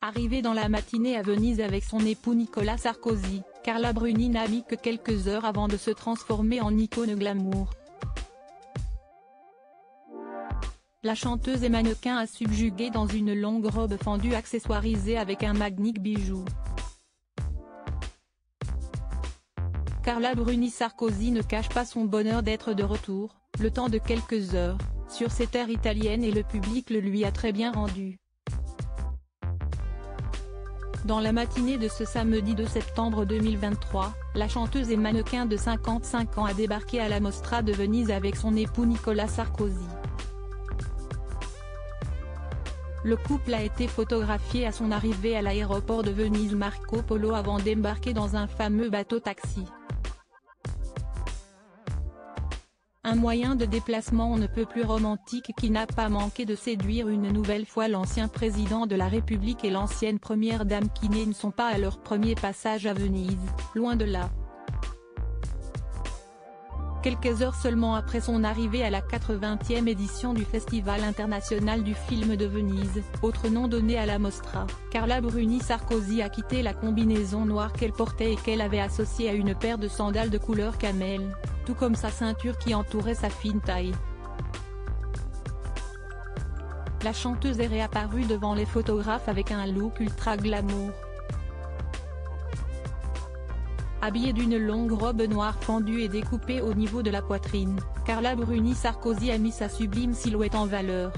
Arrivée dans la matinée à Venise avec son époux Nicolas Sarkozy, Carla Bruni n'a mis que quelques heures avant de se transformer en icône glamour. La chanteuse et mannequin a subjugué dans une longue robe fendue accessoirisée avec un magnifique bijou. Carla Bruni Sarkozy ne cache pas son bonheur d'être de retour, le temps de quelques heures, sur ces terres italiennes et le public le lui a très bien rendu. Dans la matinée de ce samedi 2 septembre 2023, la chanteuse et mannequin de 55 ans a débarqué à la Mostra de Venise avec son époux Nicolas Sarkozy. Le couple a été photographié à son arrivée à l'aéroport de Venise Marco Polo avant d'embarquer dans un fameux bateau-taxi. Un moyen de déplacement on ne peut plus romantique qui n'a pas manqué de séduire une nouvelle fois l'ancien président de la République et l'ancienne première dame qui ne sont pas à leur premier passage à Venise, loin de là. Quelques heures seulement après son arrivée à la 80e édition du Festival international du film de Venise, autre nom donné à la Mostra, Carla Bruni Sarkozy a quitté la combinaison noire qu'elle portait et qu'elle avait associée à une paire de sandales de couleur camel, tout comme sa ceinture qui entourait sa fine taille. La chanteuse est réapparue devant les photographes avec un look ultra glamour. Habillée d'une longue robe noire fendue et découpée au niveau de la poitrine, Carla Bruni Sarkozy a mis sa sublime silhouette en valeur.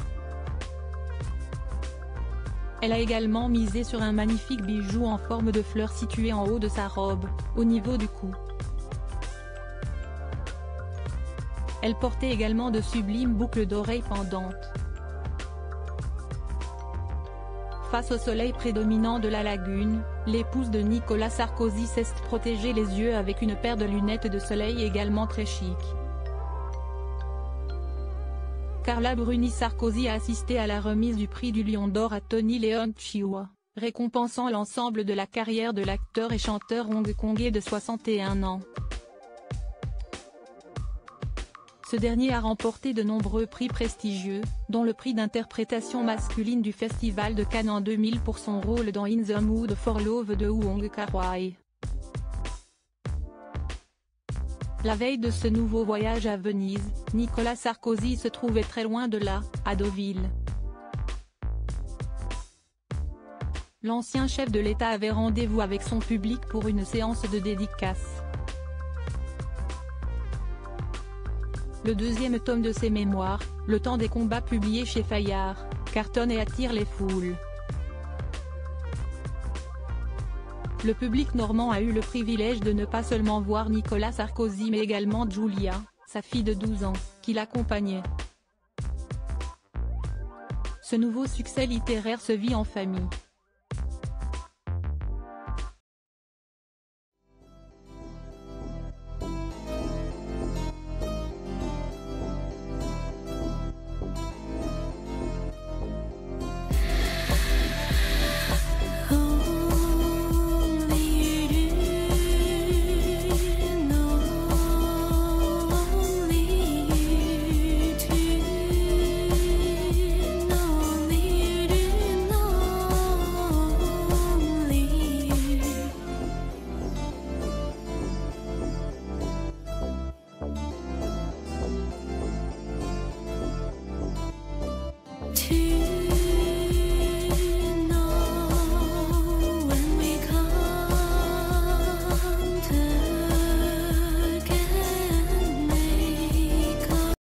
Elle a également misé sur un magnifique bijou en forme de fleur situé en haut de sa robe, au niveau du cou. Elle portait également de sublimes boucles d'oreilles pendantes. Face au soleil prédominant de la lagune, l'épouse de Nicolas Sarkozy s'est protégée les yeux avec une paire de lunettes de soleil également très chic. Carla Bruni Sarkozy a assisté à la remise du prix du Lion d'Or à Tony Leon Chiwa, récompensant l'ensemble de la carrière de l'acteur et chanteur hongkongais de 61 ans. Ce dernier a remporté de nombreux prix prestigieux, dont le prix d'interprétation masculine du Festival de Cannes en 2000 pour son rôle dans In the Mood for Love de Wong Kar-wai. La veille de ce nouveau voyage à Venise, Nicolas Sarkozy se trouvait très loin de là, à Deauville. L'ancien chef de l'État avait rendez-vous avec son public pour une séance de dédicace. Le deuxième tome de ses mémoires, Le temps des combats publié chez Fayard, cartonne et attire les foules. Le public normand a eu le privilège de ne pas seulement voir Nicolas Sarkozy mais également Giulia, sa fille de 12 ans, qui l'accompagnait. Ce nouveau succès littéraire se vit en famille.